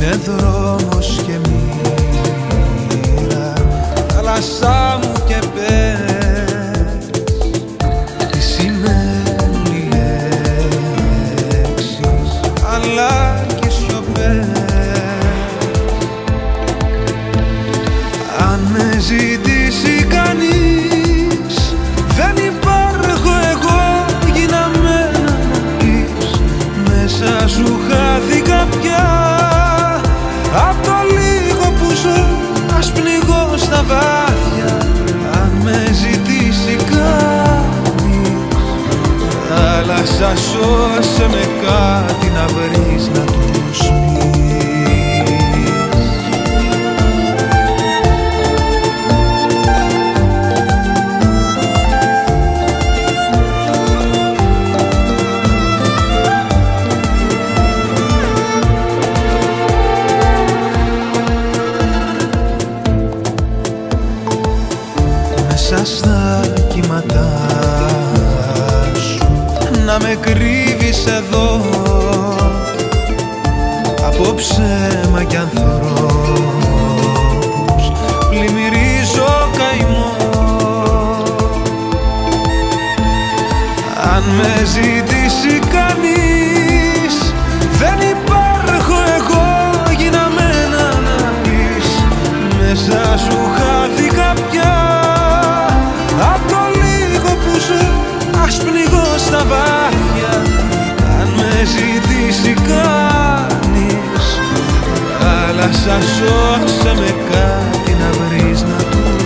είναι δρόμος και μοίρα, θάλασσά μου και πες τι σημαίνει λέξεις αλλά και σιωπές. Αν με ζητήσει κανείς, δεν υπάρχω εγώ, γίναμε να πεις. Μέσα σου χάθηκα πια, απ' το λίγο που ζω ας πνιγώ στα βάθια. Αν με ζητήσει κανείς, θάλασσα σώσε με, κάτι να βρεις να τους πεις. Μέσα στα κύματά σου να με κρύβεις εδώ, από ψέμα κι ανθρώπους πλημμυρίζω καημό. Αν με ζητήσει κανείς, δεν υπάρχω εγώ, γίναμε να πεις. Μέσα σου χάθηκα πια, απ' το λίγο που ζω ας πνιγώ στα βάθια. Αν με ζητήσει κανείς, θάλασσα σώσε με, κάτι να βρεις να του